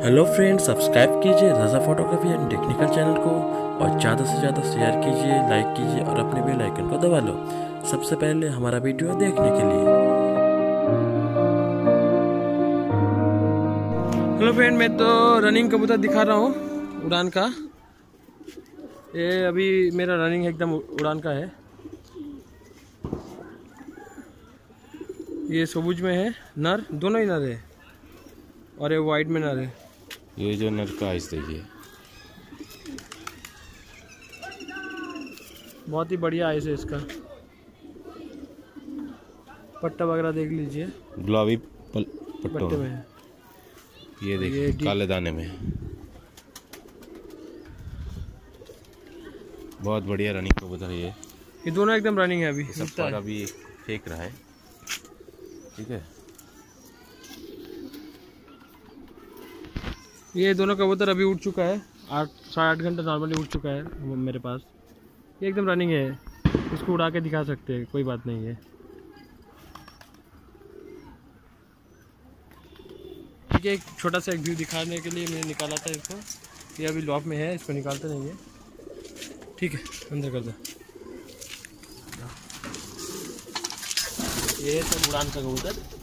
Hello friends, subscribe कीजिए Raza photography and technical channel को और ज़्यादा से ज़्यादा शेयर कीजिए, लाइक कीजिए और अपने बेल आइकन को दबा लो सबसे पहले हमारा वीडियो देखने के लिए। हेलो फ्रेंड, मैं तो रनिंग कबूतर दिखा रहा हूँ उड़ान का। ये अभी मेरा रनिंग एकदम उड़ान का है। ये सबूज में है नर, दोनों ही नर है और ये वाइट में नर है। ये जो नर का आइस देखिए, बहुत ही बढ़िया आइस है इसका। पट्टा वगैरह देख लीजिए, गुलाबी पट्टों पट्टे में में। है। ये देखिए काले दाने में। बहुत बढ़िया रनिंग कबूतर है ये दोनों एकदम रनिंग है अभी। सब पर अभी फेंक रहा है, ठीक है। ये दोनों कबूतर अभी उड़ चुका है, 8-8.5 घंटे नॉर्मली उड़ चुका है मेरे पास। ये एकदम रनिंग है, इसको उड़ा के दिखा सकते हैं, कोई बात नहीं है। ठीक है, एक छोटा सा एक व्यू दिखाने के लिए मैंने निकाला था इसको। ये अभी लॉक में है, इसको निकालते नहीं है। ठीक है, अंदर कर दो। ये सब उड़ान का कबूतर।